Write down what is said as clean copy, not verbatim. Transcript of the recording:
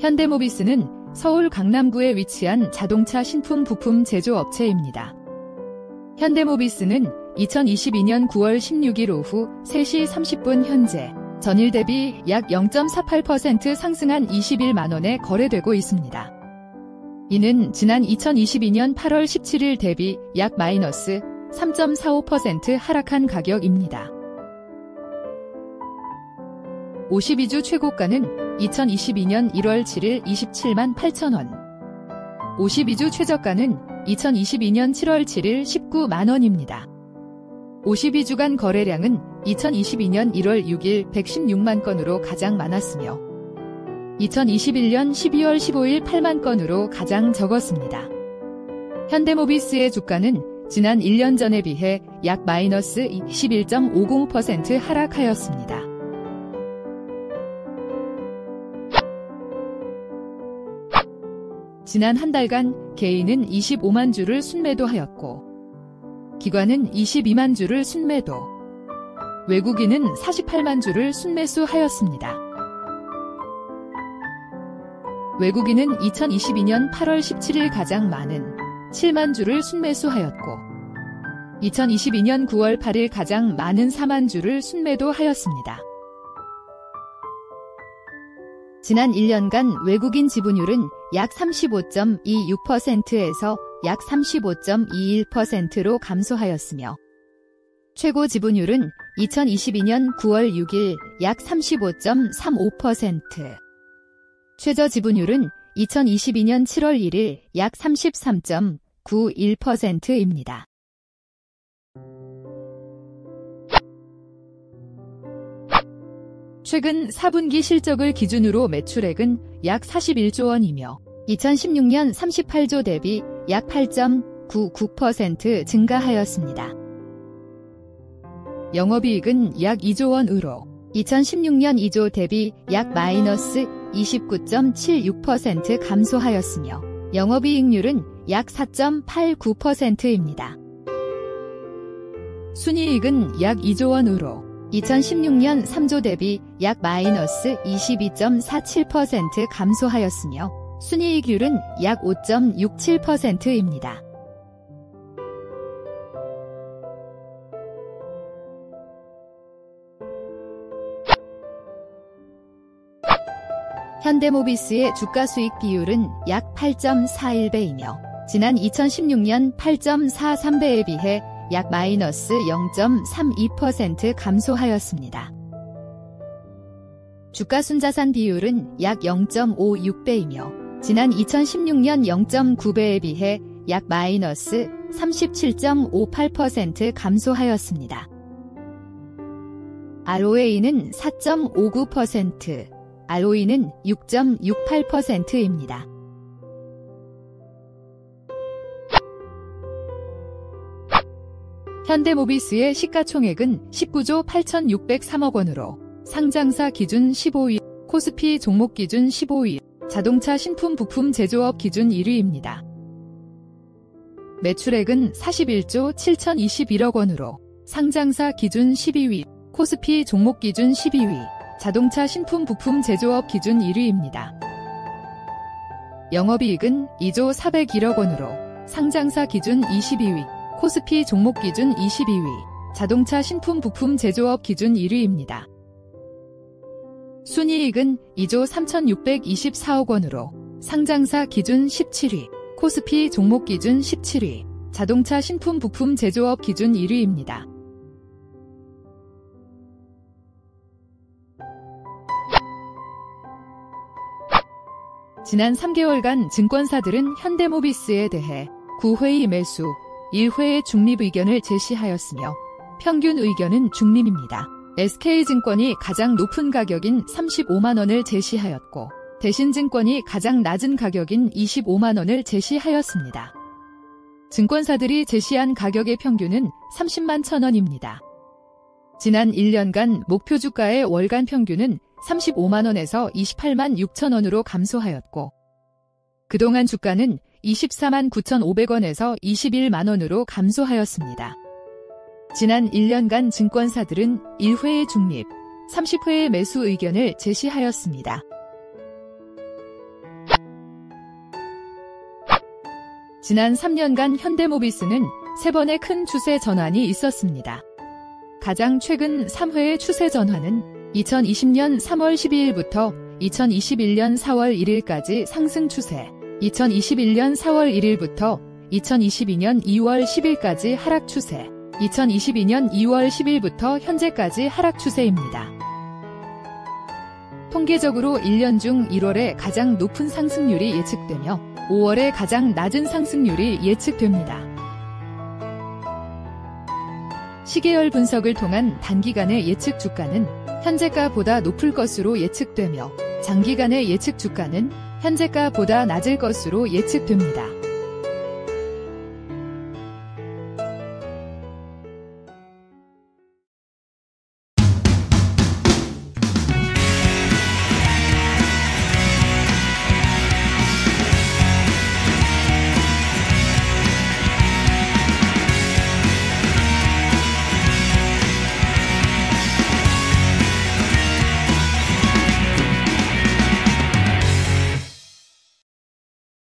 현대모비스는 서울 강남구에 위치한 자동차 신품 부품 제조업체입니다. 현대모비스는 2022년 9월 16일 오후 3시 30분 현재 전일 대비 약 0.48% 상승한 21만 원에 거래되고 있습니다. 이는 지난 2022년 8월 17일 대비 약 마이너스 3.45% 하락한 가격입니다. 52주 최고가는 2022년 1월 7일 27만 8천원, 52주 최저가는 2022년 7월 7일 19만 원입니다. 52주간 거래량은 2022년 1월 6일 116만 건으로 가장 많았으며 2021년 12월 15일 8만 건으로 가장 적었습니다. 현대모비스의 주가는 지난 1년 전에 비해 약 마이너스 21.50% 하락하였습니다. 지난 한 달간 개인은 25만 주를 순매도하였고 기관은 22만 주를 순매도, 외국인은 48만 주를 순매수하였습니다. 외국인은 2022년 8월 17일 가장 많은 7만 주를 순매수하였고 2022년 9월 8일 가장 많은 4만 주를 순매도하였습니다. 지난 1년간 외국인 지분율은 약 35.26%에서 약 35.21%로 감소하였으며 최고 지분율은 2022년 9월 6일 약 35.35%, 최저 지분율은 2022년 7월 1일 약 33.91%입니다. 최근 4분기 실적을 기준으로 매출액은 약 41조 원이며 2016년 38조 대비 약 8.99% 증가하였습니다. 영업이익은 약 2조 원으로 2016년 2조 대비 약 마이너스 29.76% 감소하였으며 영업이익률은 약 4.89%입니다. 순이익은 약 2조 원으로 2016년 3조 대비 약 마이너스 22.47% 감소하였으며 순이익률은 약 5.67%입니다. 현대모비스의 주가수익 비율은 약 8.41배이며 지난 2016년 8.43배에 비해 약 마이너스 0.32% 감소하였습니다. 주가순자산 비율은 약 0.56배이며 지난 2016년 0.9배에 비해 약 마이너스 37.58% 감소하였습니다. ROA는 4.59%, ROE는 6.68%입니다. 현대모비스의 시가총액은 19조 8,603억 원으로 상장사 기준 15위, 코스피 종목 기준 15위, 자동차 신품 부품 제조업 기준 1위입니다. 매출액은 41조 7,021억 원으로 상장사 기준 12위, 코스피 종목 기준 12위, 자동차 신품 부품 제조업 기준 1위입니다. 영업이익은 2조 401억 원으로 상장사 기준 22위, 코스피 종목 기준 22위, 자동차 신품 부품 제조업 기준 1위입니다. 순이익은 2조 3,624억 원으로 상장사 기준 17위, 코스피 종목 기준 17위, 자동차 신품 부품 제조업 기준 1위입니다. 지난 3개월간 증권사들은 현대모비스에 대해 9회의 매수, 1회의 중립 의견을 제시하였으며 평균 의견은 중립입니다. SK증권이 가장 높은 가격인 35만 원을 제시하였고 대신증권이 가장 낮은 가격인 25만 원을 제시하였습니다. 증권사들이 제시한 가격의 평균은 30만 1,000원입니다. 지난 1년간 목표 주가의 월간 평균은 35만 원에서 28만 6천 원으로 감소하였고 그동안 주가는 24만 9,500원에서 21만 원으로 감소하였습니다. 지난 1년간 증권사들은 1회의 중립, 30회의 매수 의견을 제시하였습니다. 지난 3년간 현대모비스는 3번의 큰 추세 전환이 있었습니다. 가장 최근 3회의 추세 전환은 2020년 3월 12일부터 2021년 4월 1일까지 상승 추세, 2021년 4월 1일부터 2022년 2월 10일까지 하락 추세, 2022년 2월 10일부터 현재까지 하락 추세입니다. 통계적으로 1년 중 1월에 가장 높은 상승률이 예측되며 5월에 가장 낮은 상승률이 예측됩니다. 시계열 분석을 통한 단기간의 예측 주가는 현재가보다 높을 것으로 예측되며 장기간의 예측 주가는 현재가보다 낮을 것으로 예측됩니다.